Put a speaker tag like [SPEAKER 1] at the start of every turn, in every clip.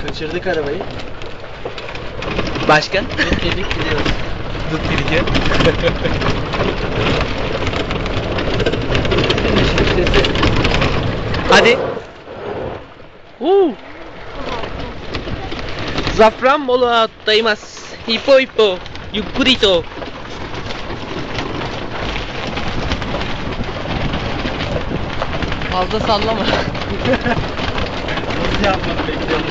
[SPEAKER 1] Kaçırdık arabayı.
[SPEAKER 2] Başka?
[SPEAKER 1] Dut yedik gidiyoruz.
[SPEAKER 2] Dut gidiyor. Hadi. Safranbolu attayımaz. Hippo hippo. Yukurito.
[SPEAKER 1] Fazla sallama. Nasıl yapmadı bekliyorum.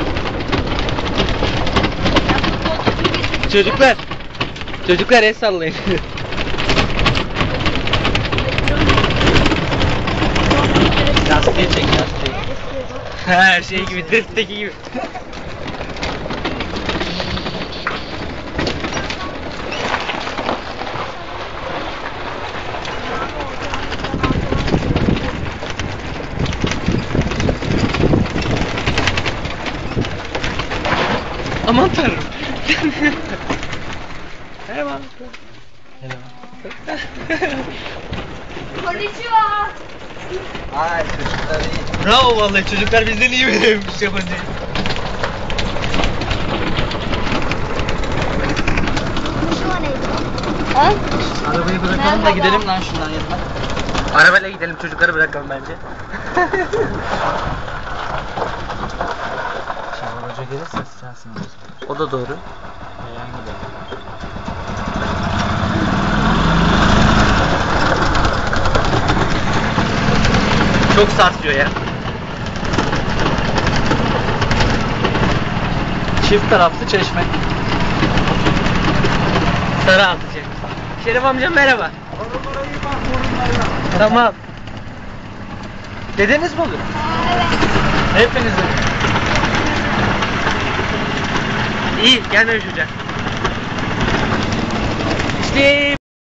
[SPEAKER 2] Çocuklar el sallayın.
[SPEAKER 1] Lastiği çek lastiği.
[SPEAKER 2] Her şey gibi, testteki gibi. Aman tanrım. Merhaba.
[SPEAKER 3] Konnichiwa.
[SPEAKER 1] Ay çocuklar iyi.
[SPEAKER 2] Bravo vallahi çocuklar bizden iyi bilirmiş yabancı.
[SPEAKER 3] Konnichiwa neydi? Ha?
[SPEAKER 1] Arabayı bırakalım da gidelim lan şundan yanına.
[SPEAKER 2] Arabayla gidelim çocukları bırakalım bence.
[SPEAKER 1] Şevval Hoca gelirse sensin o
[SPEAKER 2] O da doğru.
[SPEAKER 1] Yayan gidelim.
[SPEAKER 2] Çok sarsıyor ya.
[SPEAKER 1] Çift taraflı çeşme.
[SPEAKER 2] Sarı altıcı. Şerif amcam merhaba. Tamam. Dedeniz mi olur?
[SPEAKER 1] Hepinizin.
[SPEAKER 2] İyi gelmemiş hocam. İşte